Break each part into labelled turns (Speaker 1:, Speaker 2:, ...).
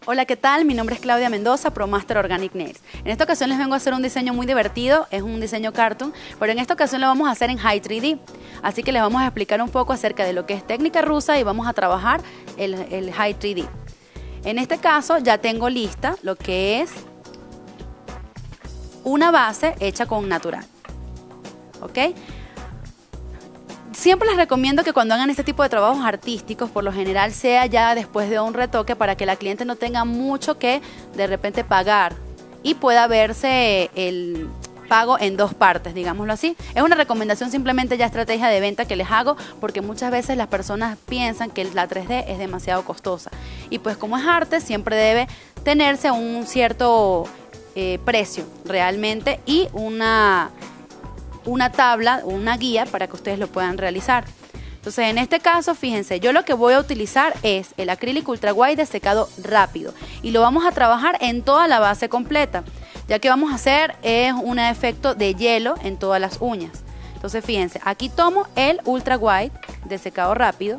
Speaker 1: Hola, ¿qué tal? Mi nombre es Claudia Mendoza, ProMaster Organic Nails. En esta ocasión les vengo a hacer un diseño muy divertido, es un diseño cartoon, pero en esta ocasión lo vamos a hacer en High 3D. Así que les vamos a explicar un poco acerca de lo que es técnica rusa y vamos a trabajar el High 3D. En este caso ya tengo lista lo que es una base hecha con natural. ¿Ok? Siempre les recomiendo que cuando hagan este tipo de trabajos artísticos, por lo general sea ya después de un retoque para que la cliente no tenga mucho que de repente pagar y pueda verse el pago en dos partes, digámoslo así. Es una recomendación simplemente ya estrategia de venta que les hago porque muchas veces las personas piensan que la 3D es demasiado costosa y pues como es arte siempre debe tenerse un cierto precio realmente y una tabla, una guía para que ustedes lo puedan realizar. Entonces en este caso, fíjense, yo lo que voy a utilizar es el acrílico ultra wide de secado rápido y lo vamos a trabajar en toda la base completa, ya que vamos a hacer es un efecto de hielo en todas las uñas. Entonces fíjense, aquí tomo el ultra wide de secado rápido,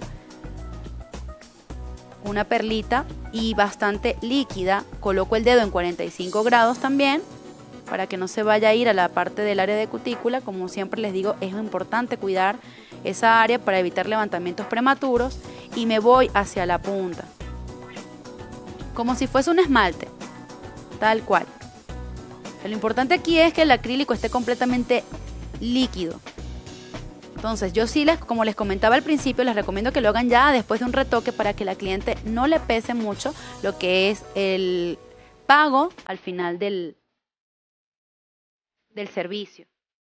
Speaker 1: una perlita y bastante líquida, coloco el dedo en 45 grados también, para que no se vaya a ir a la parte del área de cutícula. Como siempre les digo, es importante cuidar esa área para evitar levantamientos prematuros y me voy hacia la punta, como si fuese un esmalte, tal cual. Lo importante aquí es que el acrílico esté completamente líquido. Entonces yo sí, como les comentaba al principio, les recomiendo que lo hagan ya después de un retoque para que la cliente no le pese mucho lo que es el pago al final del servicio.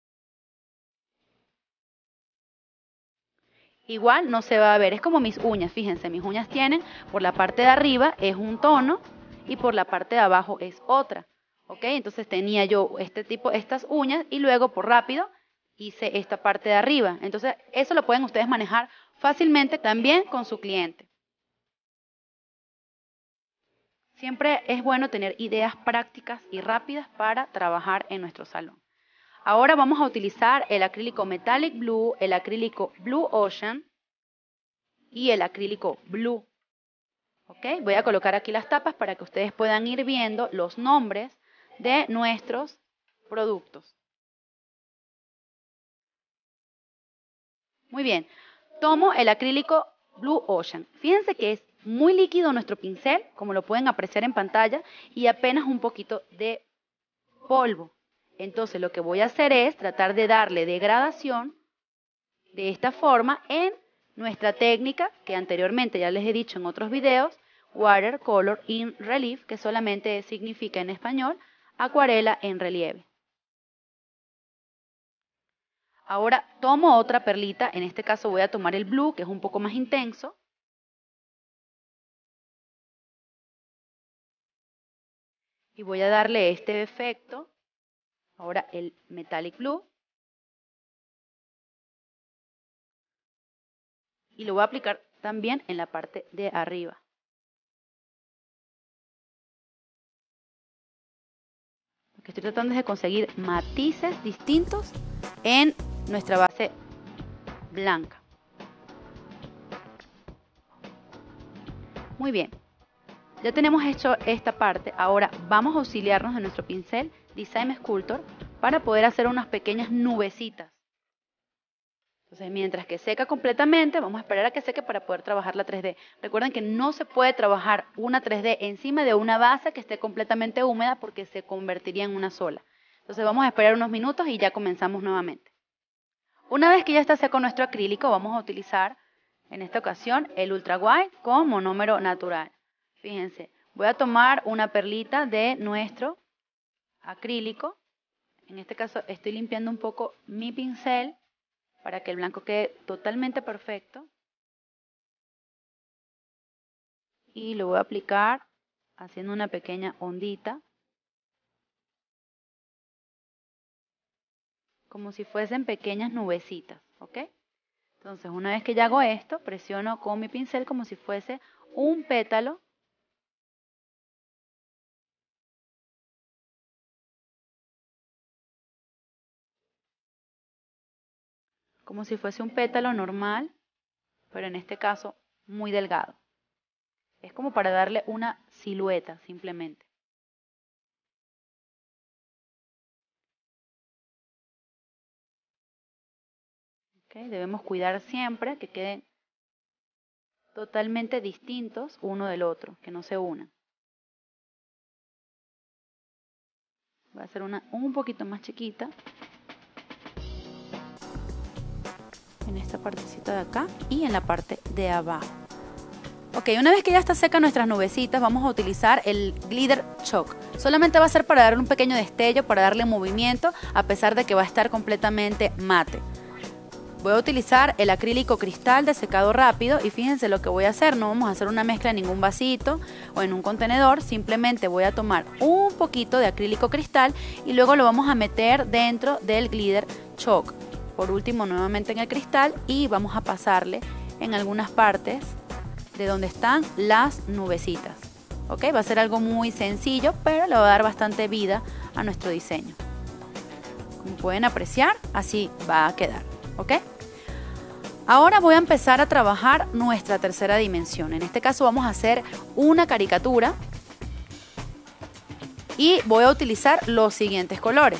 Speaker 1: Igual no se va a ver, es como mis uñas, fíjense, mis uñas tienen, por la parte de arriba es un tono y por la parte de abajo es otra, ¿ok? Entonces tenía yo estas uñas y luego por rápido hice esta parte de arriba. Entonces eso lo pueden ustedes manejar fácilmente también con su cliente. Siempre es bueno tener ideas prácticas y rápidas para trabajar en nuestro salón. Ahora vamos a utilizar el acrílico Metallic Blue, el acrílico Blue Ocean y el acrílico Blue. ¿Ok? Voy a colocar aquí las tapas para que ustedes puedan ir viendo los nombres de nuestros productos. Muy bien, tomo el acrílico Blue Ocean. Fíjense que es muy líquido nuestro pincel, como lo pueden apreciar en pantalla, y apenas un poquito de polvo. Entonces lo que voy a hacer es tratar de darle degradación de esta forma en nuestra técnica que anteriormente ya les he dicho en otros videos, Watercolor in Relief, que solamente significa en español acuarela en relieve. Ahora tomo otra perlita, en este caso voy a tomar el blue, que es un poco más intenso. Y voy a darle este efecto, ahora el Metallic Blue. Y lo voy a aplicar también en la parte de arriba. Lo que estoy tratando es de conseguir matices distintos en nuestra base blanca. Muy bien, ya tenemos hecho esta parte. Ahora vamos a auxiliarnos de nuestro pincel Design Sculptor para poder hacer unas pequeñas nubecitas. Entonces, mientras que seca completamente, vamos a esperar a que seque para poder trabajar la 3D. Recuerden que no se puede trabajar una 3D encima de una base que esté completamente húmeda porque se convertiría en una sola. Entonces vamos a esperar unos minutos y ya comenzamos nuevamente. Una vez que ya está seco nuestro acrílico, vamos a utilizar en esta ocasión el Ultra Wide con monómero natural. Fíjense, voy a tomar una perlita de nuestro acrílico. En este caso estoy limpiando un poco mi pincel para que el blanco quede totalmente perfecto. Y lo voy a aplicar haciendo una pequeña ondita, como si fuesen pequeñas nubecitas, ¿ok? Entonces, una vez que ya hago esto, presiono con mi pincel como si fuese un pétalo. Como si fuese un pétalo normal, pero en este caso muy delgado. Es como para darle una silueta simplemente. ¿Okay? Debemos cuidar siempre que queden totalmente distintos uno del otro, que no se unan. Voy a hacer una un poquito más chiquita. En esta partecita de acá y en la parte de abajo. Ok, una vez que ya está seca nuestras nubecitas, vamos a utilizar el glitter chalk. Solamente va a ser para darle un pequeño destello, para darle movimiento, a pesar de que va a estar completamente mate. Voy a utilizar el acrílico cristal de secado rápido y fíjense lo que voy a hacer. No vamos a hacer una mezcla en ningún vasito o en un contenedor. Simplemente voy a tomar un poquito de acrílico cristal y luego lo vamos a meter dentro del glitter chalk. Por último, nuevamente en el cristal y vamos a pasarle en algunas partes de donde están las nubecitas. ¿Ok? Va a ser algo muy sencillo, pero le va a dar bastante vida a nuestro diseño. Como pueden apreciar, así va a quedar. ¿Ok? Ahora voy a empezar a trabajar nuestra tercera dimensión. En este caso vamos a hacer una caricatura y voy a utilizar los siguientes colores.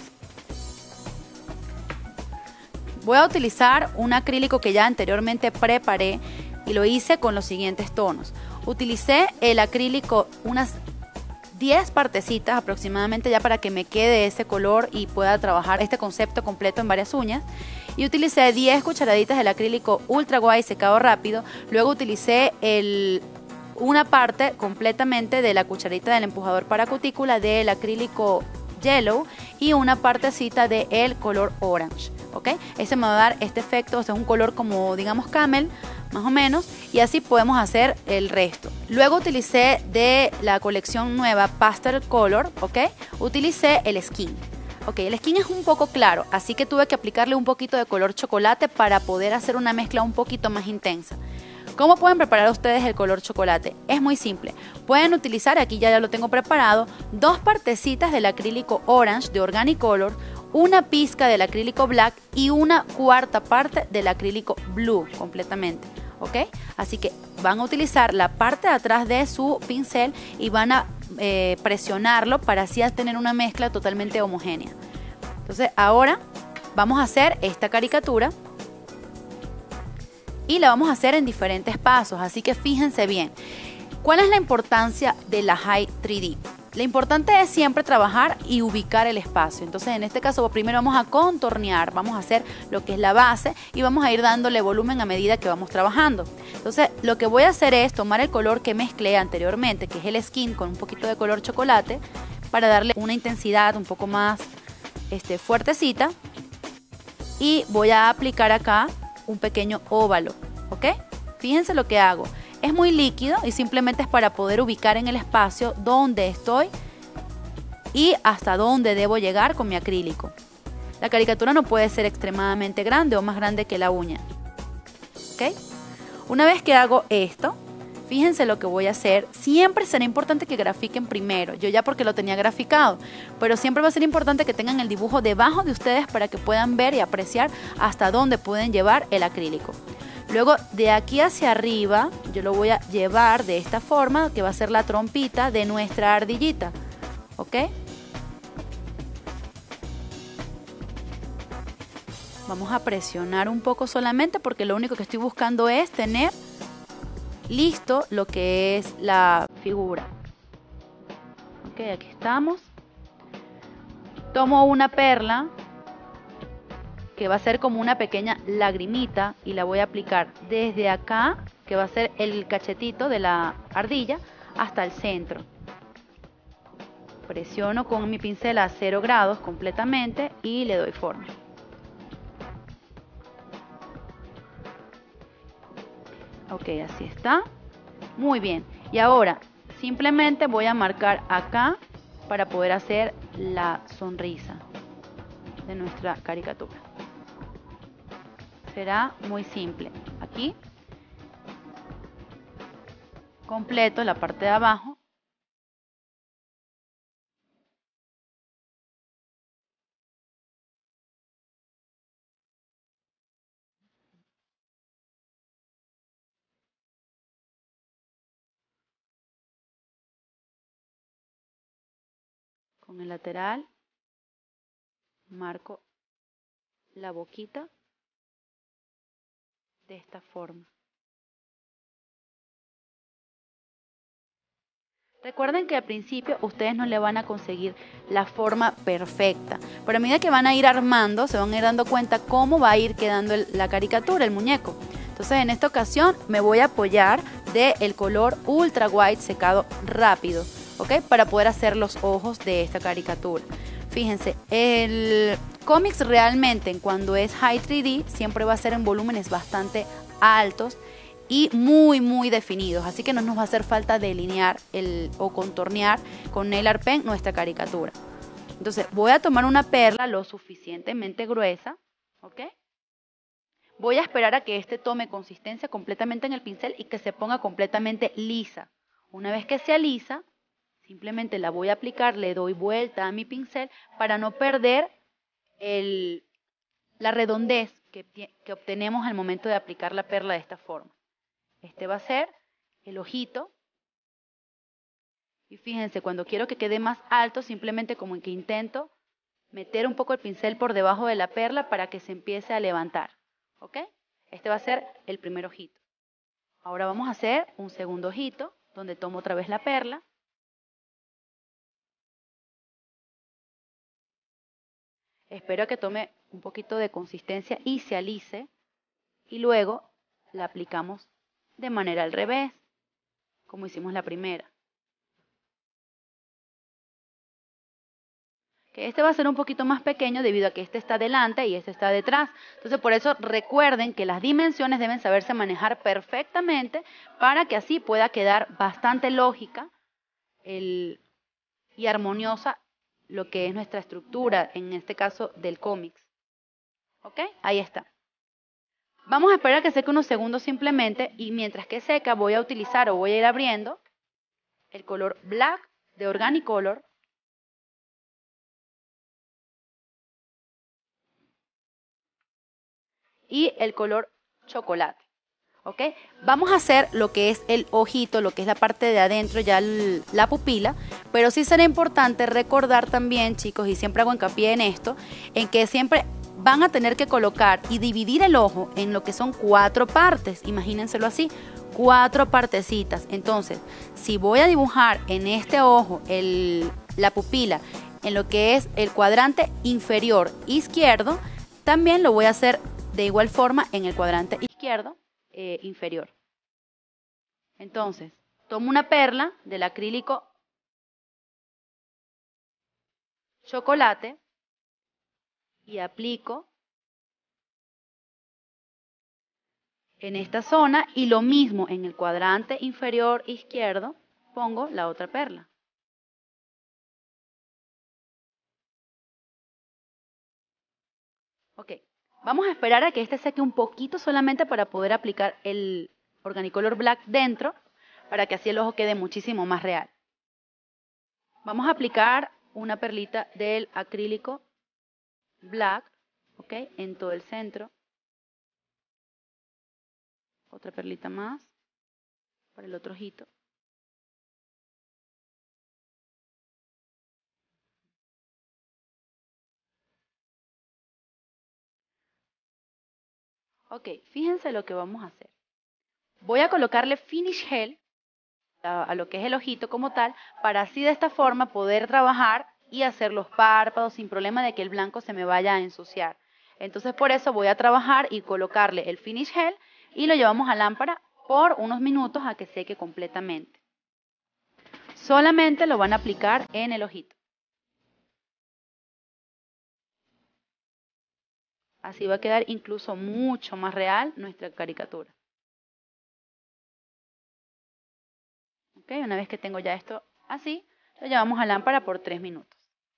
Speaker 1: Voy a utilizar un acrílico que ya anteriormente preparé y lo hice con los siguientes tonos. Utilicé el acrílico unas 10 partecitas aproximadamente ya para que me quede ese color y pueda trabajar este concepto completo en varias uñas. Y utilicé 10 cucharaditas del acrílico Ultra White secado rápido. Luego utilicé una parte completamente de la cucharadita del empujador para cutícula del acrílico Yellow y una partecita del color Orange. ¿Ok? Ese me va a dar este efecto, es un color como digamos camel, más o menos, y así podemos hacer el resto. Luego utilicé de la colección nueva Pastel Color, ¿ok? Utilicé el Skin. Ok, el skin es un poco claro, así que tuve que aplicarle un poquito de color chocolate para poder hacer una mezcla un poquito más intensa. ¿Cómo pueden preparar ustedes el color chocolate? Es muy simple. Pueden utilizar, aquí ya lo tengo preparado, 2 partecitas del acrílico Orange de Organic Color, una pizca del acrílico Black y una cuarta parte del acrílico Blue completamente. ¿Ok? Así que van a utilizar la parte de atrás de su pincel y van a presionarlo para así tener una mezcla totalmente homogénea. Entonces ahora vamos a hacer esta caricatura y la vamos a hacer en diferentes pasos, así que fíjense bien. ¿Cuál es la importancia de la High 3D? Lo importante es siempre trabajar y ubicar el espacio. Entonces en este caso primero vamos a contornear, vamos a hacer lo que es la base y vamos a ir dándole volumen a medida que vamos trabajando. Entonces lo que voy a hacer es tomar el color que mezclé anteriormente, que es el Skin con un poquito de color chocolate, para darle una intensidad un poco más fuertecita, y voy a aplicar acá un pequeño óvalo. ¿Ok? Fíjense lo que hago. Es muy líquido y simplemente es para poder ubicar en el espacio donde estoy y hasta dónde debo llegar con mi acrílico. La caricatura no puede ser extremadamente grande o más grande que la uña. ¿Ok? Una vez que hago esto, fíjense lo que voy a hacer. Siempre será importante que grafiquen primero. Yo ya porque lo tenía graficado, pero siempre va a ser importante que tengan el dibujo debajo de ustedes para que puedan ver y apreciar hasta dónde pueden llevar el acrílico. Luego de aquí hacia arriba yo lo voy a llevar de esta forma, que va a ser la trompita de nuestra ardillita. ¿Ok? Vamos a presionar un poco solamente porque lo único que estoy buscando es tener listo lo que es la figura. Ok, aquí estamos. Tomo una perla que va a ser como una pequeña lagrimita y la voy a aplicar desde acá, que va a ser el cachetito de la ardilla, hasta el centro. Presiono con mi pincel a 0 grados completamente y le doy forma. Ok, así está. Muy bien. Y ahora simplemente voy a marcar acá para poder hacer la sonrisa de nuestra caricatura. Será muy simple. Aquí completo la parte de abajo. Con el lateral marco la boquita de esta forma. Recuerden que al principio ustedes no le van a conseguir la forma perfecta, pero a medida que van a ir armando, se van a ir dando cuenta cómo va a ir quedando la caricatura, el muñeco. Entonces en esta ocasión me voy a apoyar del color Ultra White secado rápido, ¿ok? Para poder hacer los ojos de esta caricatura. Fíjense, el cómics realmente cuando es High 3D siempre va a ser en volúmenes bastante altos y muy definidos, así que no nos va a hacer falta delinear o contornear con nail art pen nuestra caricatura. Entonces voy a tomar una perla lo suficientemente gruesa, ¿ok? Voy a esperar a que este tome consistencia completamente en el pincel y que se ponga completamente lisa. Una vez que sea lisa, simplemente la voy a aplicar, le doy vuelta a mi pincel para no perder la redondez que obtenemos al momento de aplicar la perla de esta forma. Este va a ser el ojito. Y fíjense, cuando quiero que quede más alto, simplemente como que intento meter un poco el pincel por debajo de la perla para que se empiece a levantar. ¿Ok? Este va a ser el primer ojito. Ahora vamos a hacer un segundo ojito, donde tomo otra vez la perla. Espero que tome un poquito de consistencia y se alice. Y luego la aplicamos de manera al revés, como hicimos la primera. Que este va a ser un poquito más pequeño debido a que este está delante y este está detrás. Entonces por eso recuerden que las dimensiones deben saberse manejar perfectamente para que así pueda quedar bastante lógica y armoniosa lo que es nuestra estructura, en este caso del cómics. ¿Ok? Ahí está. Vamos a esperar a que seque unos segundos simplemente y mientras que seca voy a utilizar o voy a ir abriendo el color Black de Organicolor. Y el color chocolate, ¿ok? Vamos a hacer lo que es el ojito, lo que es la parte de adentro, ya la pupila, pero sí será importante recordar también, chicos, y siempre hago hincapié en esto, en que siempre van a tener que colocar y dividir el ojo en lo que son 4 partes, imagínenselo así, 4 partecitas. Entonces, si voy a dibujar en este ojo la pupila en lo que es el cuadrante inferior izquierdo, también lo voy a hacer de igual forma en el cuadrante izquierdo inferior. Entonces, tomo una perla del acrílico chocolate y aplico en esta zona y lo mismo en el cuadrante inferior izquierdo pongo la otra perla. Ok, vamos a esperar a que este seque un poquito solamente para poder aplicar el Organicolor Black dentro, para que así el ojo quede muchísimo más real. Vamos a aplicar una perlita del acrílico Black, ok, en todo el centro. Otra perlita más para el otro ojito. Ok, fíjense lo que vamos a hacer. Voy a colocarle Finish Gel a lo que es el ojito como tal, para así de esta forma poder trabajar y hacer los párpados sin problema de que el blanco se me vaya a ensuciar. Entonces por eso voy a trabajar y colocarle el Finish Gel y lo llevamos a lámpara por unos minutos a que seque completamente. Solamente lo van a aplicar en el ojito. Así va a quedar incluso mucho más real nuestra caricatura. Okay, una vez que tengo ya esto así, lo llevamos a lámpara por 3 minutos.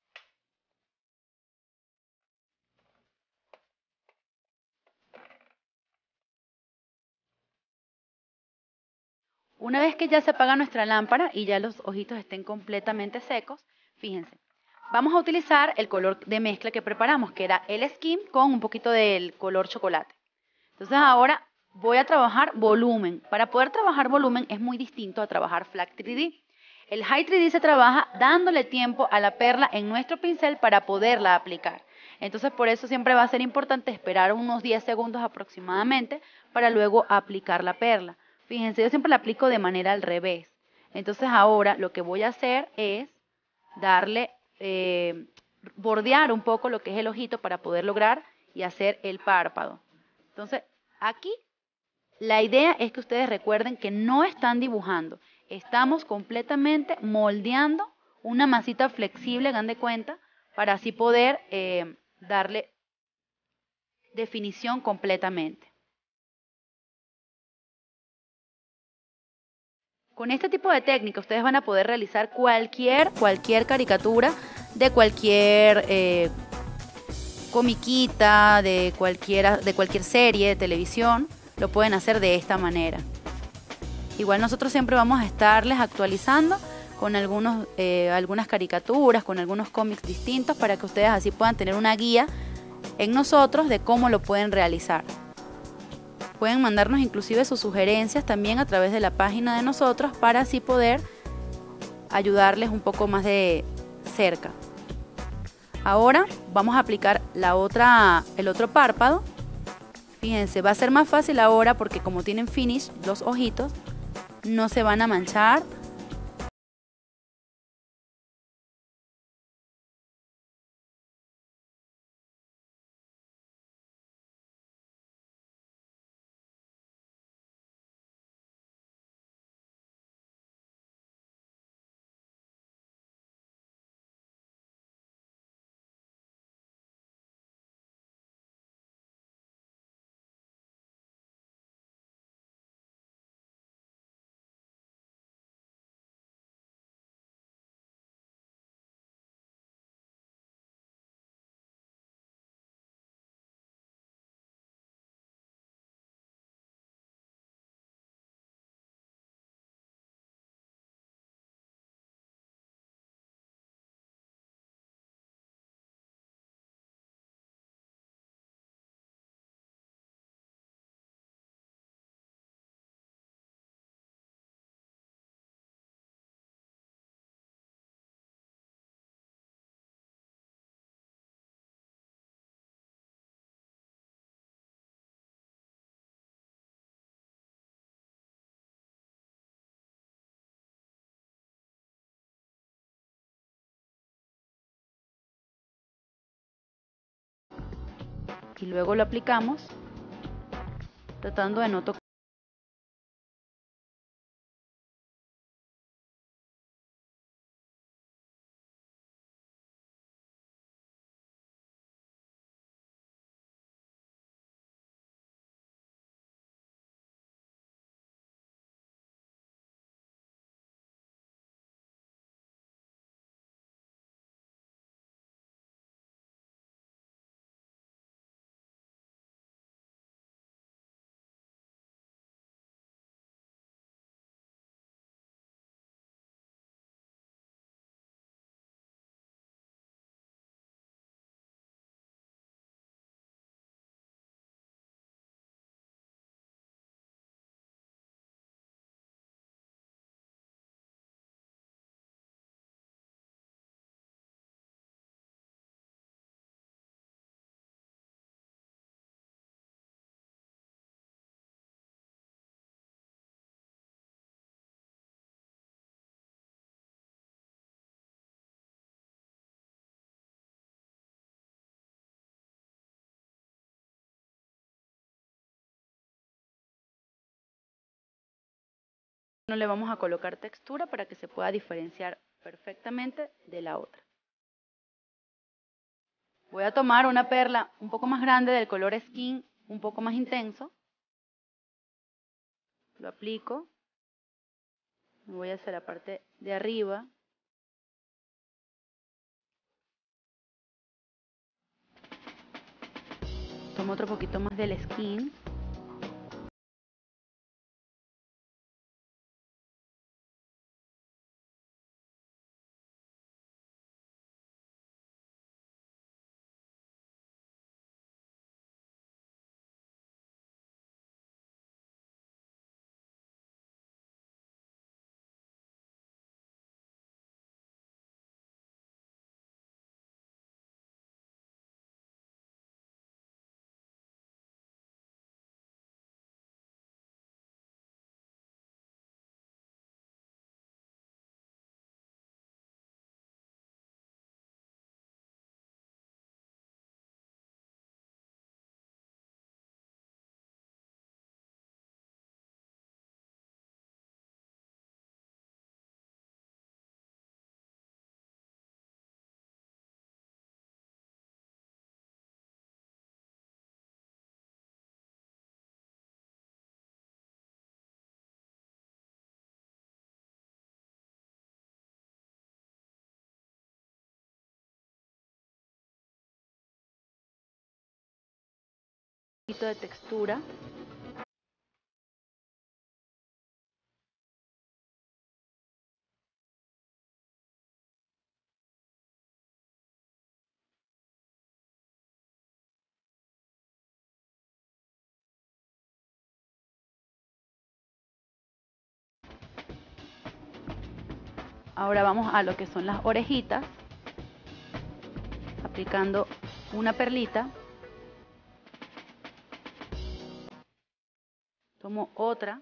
Speaker 1: Una vez que ya se apaga nuestra lámpara y ya los ojitos estén completamente secos, fíjense, vamos a utilizar el color de mezcla que preparamos, que era el Skin con un poquito del color chocolate. Entonces ahora voy a trabajar volumen. Para poder trabajar volumen es muy distinto a trabajar Flat 3D. El High 3D se trabaja dándole tiempo a la perla en nuestro pincel para poderla aplicar. Entonces por eso siempre va a ser importante esperar unos 10 segundos aproximadamente para luego aplicar la perla. Fíjense, yo siempre la aplico de manera al revés. Entonces ahora lo que voy a hacer es darle, bordear un poco lo que es el ojito para poder lograr y hacer el párpado. Entonces aquí la idea es que ustedes recuerden que no están dibujando, estamos completamente moldeando una masita flexible, hagan de cuenta, para así poder darle definición completamente. Con este tipo de técnica ustedes van a poder realizar cualquier caricatura de cualquier comiquita, de cualquier serie de televisión, lo pueden hacer de esta manera. Igual nosotros siempre vamos a estarles actualizando con algunas caricaturas, con algunos cómics distintos para que ustedes así puedan tener una guía en nosotros de cómo lo pueden realizar. Pueden mandarnos inclusive sus sugerencias también a través de la página de nosotros para así poder ayudarles un poco más de cerca. Ahora vamos a aplicar el otro párpado. Fíjense, va a ser más fácil ahora porque como tienen finish los ojitos, no se van a manchar. Y luego lo aplicamos tratando de no tocar. No le vamos a colocar textura para que se pueda diferenciar perfectamente de la otra. Voy a tomar una perla un poco más grande del color skin, un poco más intenso. Lo aplico. Me voy a hacer la parte de arriba. Tomo otro poquito más del skin. poquito de textura. Ahora vamos a lo que son las orejitas, aplicando una perlita. Tomo otra.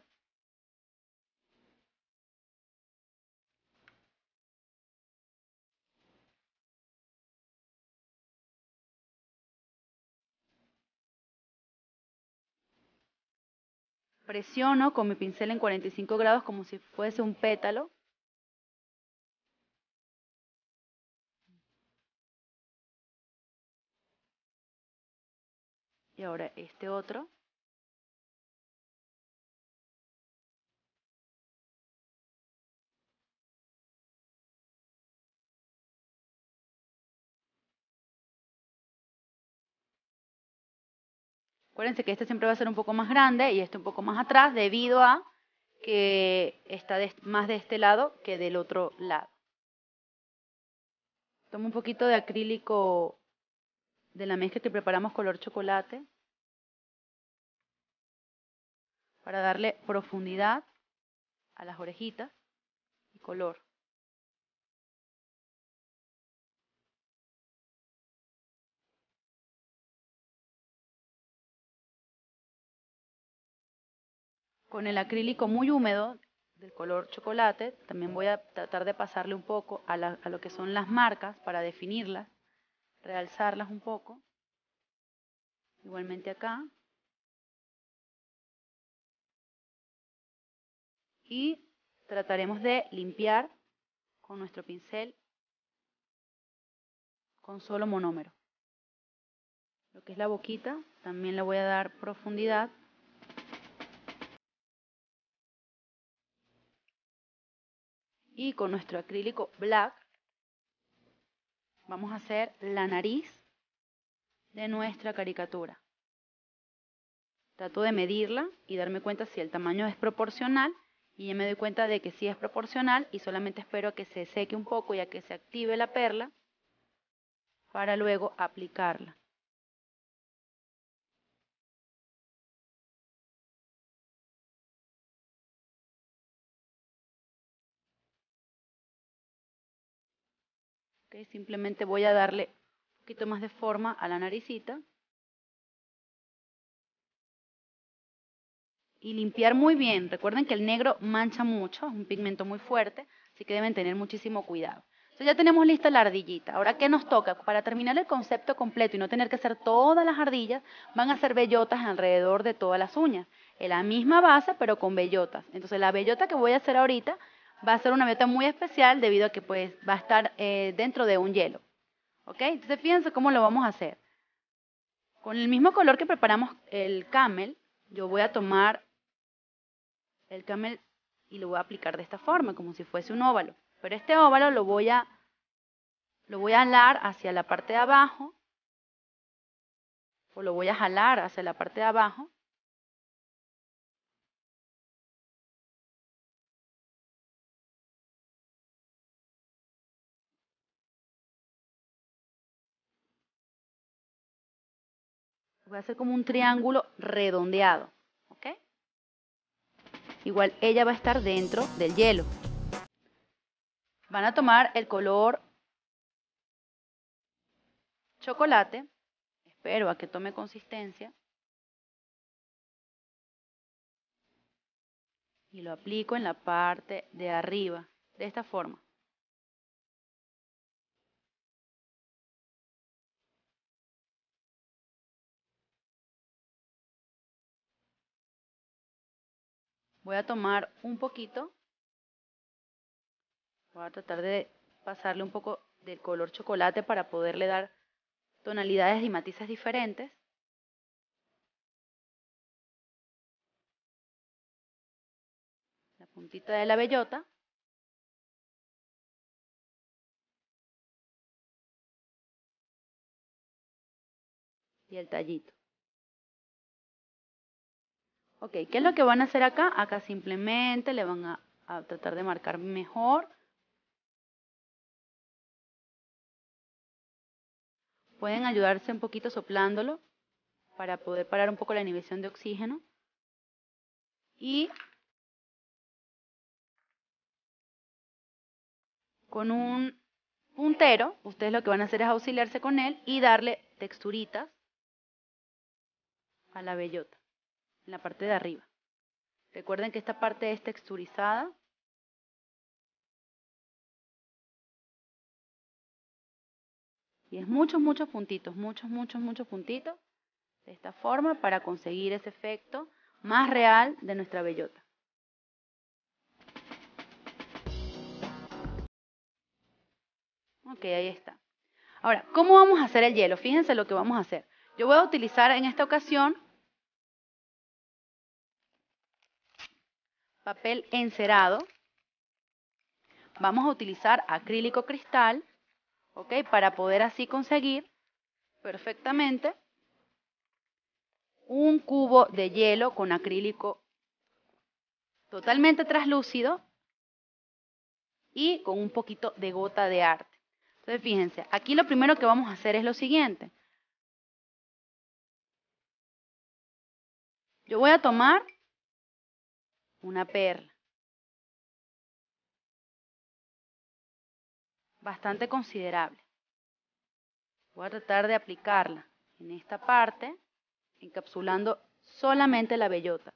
Speaker 1: Presiono con mi pincel en 45 grados como si fuese un pétalo. Y ahora este otro. Acuérdense que este siempre va a ser un poco más grande y este un poco más atrás debido a que está más de este lado que del otro lado. Tomo un poquito de acrílico de la mezcla que preparamos color chocolate para darle profundidad a las orejitas y color. Con el acrílico muy húmedo del color chocolate, también voy a tratar de pasarle un poco a lo que son las marcas para definirlas, realzarlas un poco. Igualmente acá. Y trataremos de limpiar con nuestro pincel con solo monómero. Lo que es la boquita, también le voy a dar profundidad. Y con nuestro acrílico black vamos a hacer la nariz de nuestra caricatura. Trato de medirla y darme cuenta si el tamaño es proporcional, y ya me doy cuenta de que sí es proporcional y solamente espero a que se seque un poco y a que se active la perla para luego aplicarla. ¿Okay? Simplemente voy a darle un poquito más de forma a la naricita. Y limpiar muy bien. Recuerden que el negro mancha mucho, es un pigmento muy fuerte, así que deben tener muchísimo cuidado. Entonces ya tenemos lista la ardillita. Ahora, ¿qué nos toca? Para terminar el concepto completo y no tener que hacer todas las ardillas, van a ser bellotas alrededor de todas las uñas. En la misma base, pero con bellotas. Entonces la bellota que voy a hacer ahorita va a ser una bellota muy especial debido a que pues va a estar dentro de un hielo. ¿Ok? Entonces fíjense cómo lo vamos a hacer. Con el mismo color que preparamos el camel, yo voy a tomar el camel y lo voy a aplicar de esta forma, como si fuese un óvalo. Pero este óvalo lo voy a alar hacia la parte de abajo, o lo voy a jalar hacia la parte de abajo. Voy a hacer como un triángulo redondeado, ¿ok? Igual ella va a estar dentro del hielo. Van a tomar el color chocolate, espero a que tome consistencia, y lo aplico en la parte de arriba, de esta forma. Voy a tomar un poquito, voy a tratar de pasarle un poco del color chocolate para poderle dar tonalidades y matices diferentes. La puntita de la bellota. Y el tallito. Ok, ¿qué es lo que van a hacer acá? Acá simplemente le van a tratar de marcar mejor. Pueden ayudarse un poquito soplándolo para poder parar un poco la inhibición de oxígeno. Y con un puntero, ustedes lo que van a hacer es auxiliarse con él y darle texturitas a la bellota, en la parte de arriba. Recuerden que esta parte es texturizada. Y es muchos puntitos, muchos puntitos, de esta forma para conseguir ese efecto más real de nuestra bellota. Ok, ahí está. Ahora, ¿cómo vamos a hacer el hielo? Fíjense lo que vamos a hacer. Yo voy a utilizar en esta ocasión papel encerado. Vamos a utilizar acrílico cristal, ¿ok? Para poder así conseguir perfectamente un cubo de hielo con acrílico totalmente translúcido y con un poquito de gota de arte. Entonces, fíjense, aquí lo primero que vamos a hacer es lo siguiente. Yo voy a tomar una perla, bastante considerable. Voy a tratar de aplicarla en esta parte, encapsulando solamente la bellota.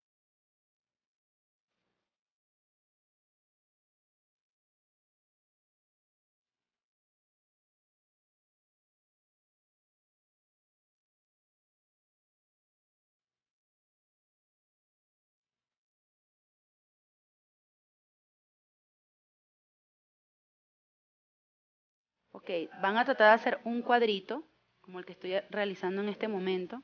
Speaker 1: Ok, van a tratar de hacer un cuadrito, como el que estoy realizando en este momento.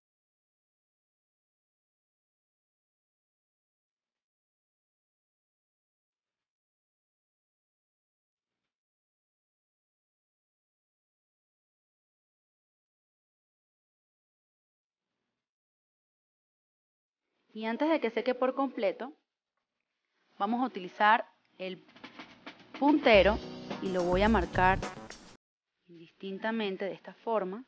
Speaker 1: Y antes de que seque por completo, vamos a utilizar el puntero y lo voy a marcar indistintamente de esta forma.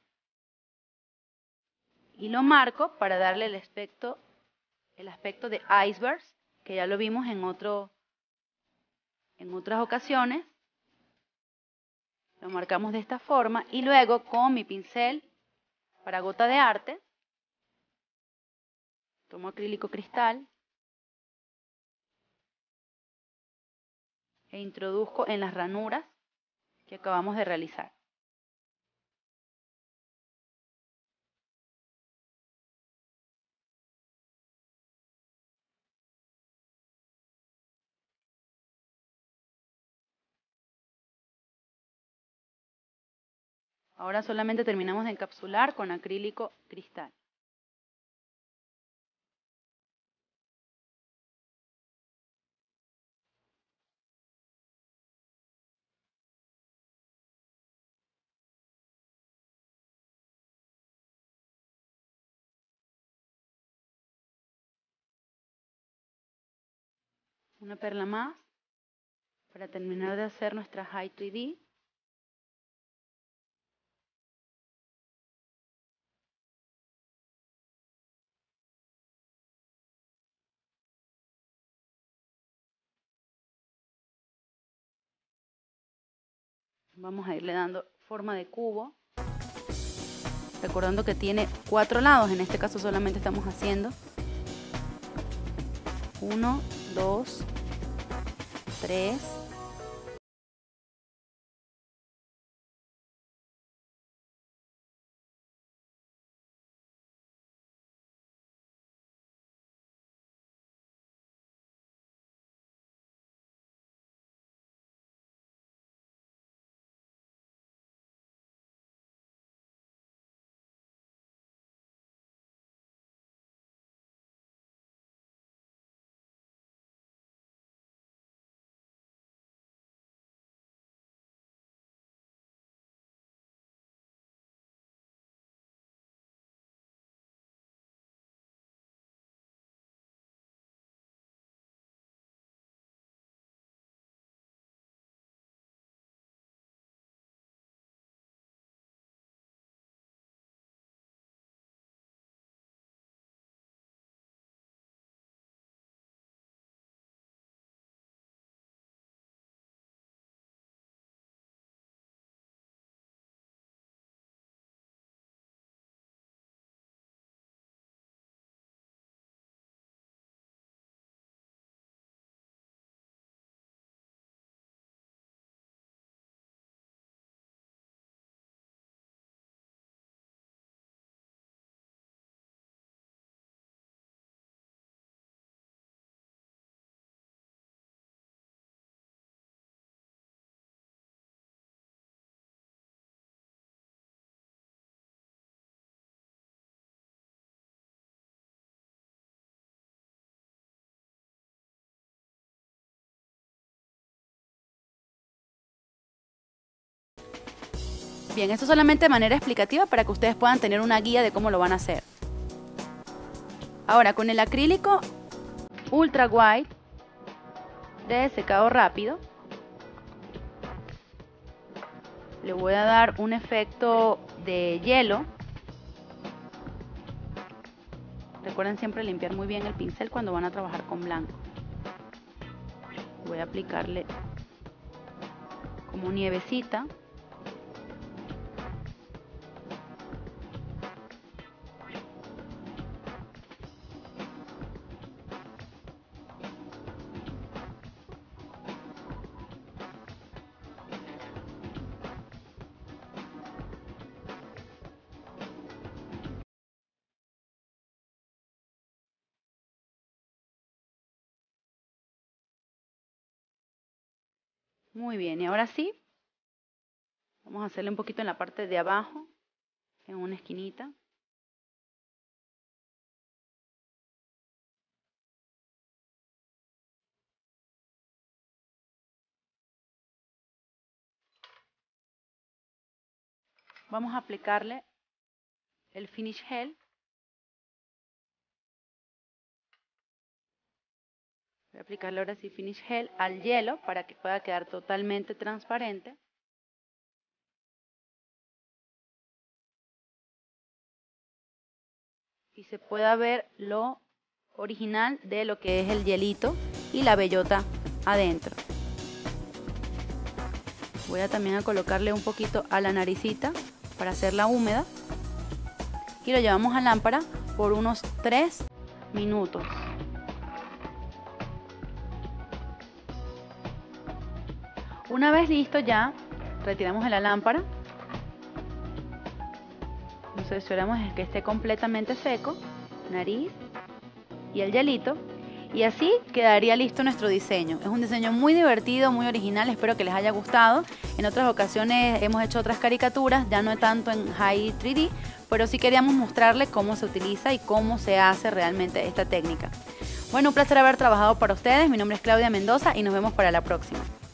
Speaker 1: Y lo marco para darle el aspecto de icebergs, que ya lo vimos en otras ocasiones. Lo marcamos de esta forma y luego con mi pincel para gota de arte, tomo acrílico cristal e introduzco en las ranuras que acabamos de realizar. Ahora solamente terminamos de encapsular con acrílico cristal. Una perla más para terminar de hacer nuestra High 3D. Vamos a irle dando forma de cubo, recordando que tiene 4 lados, en este caso solamente estamos haciendo 1, 2, 3, Bien, esto solamente de manera explicativa para que ustedes puedan tener una guía de cómo lo van a hacer. Ahora, con el acrílico Ultra White de secado rápido, le voy a dar un efecto de hielo. Recuerden siempre limpiar muy bien el pincel cuando van a trabajar con blanco. Voy a aplicarle como nievecita. Muy bien, y ahora sí, vamos a hacerle un poquito en la parte de abajo, en una esquinita. Vamos a aplicarle el Finish Gel. Voy a aplicarle ahora sí Finish Gel al hielo para que pueda quedar totalmente transparente. Y se pueda ver lo original de lo que es el hielito y la bellota adentro. Voy a también a colocarle un poquito a la naricita para hacerla húmeda. Y lo llevamos a lámpara por unos 3 minutos. Una vez listo ya, retiramos de la lámpara. Nos aseguramos de que esté completamente seco, nariz y el hielito. Y así quedaría listo nuestro diseño. Es un diseño muy divertido, muy original, espero que les haya gustado. En otras ocasiones hemos hecho otras caricaturas, ya no tanto en High 3D, pero sí queríamos mostrarles cómo se utiliza y cómo se hace realmente esta técnica. Bueno, un placer haber trabajado para ustedes. Mi nombre es Claudia Mendoza y nos vemos para la próxima.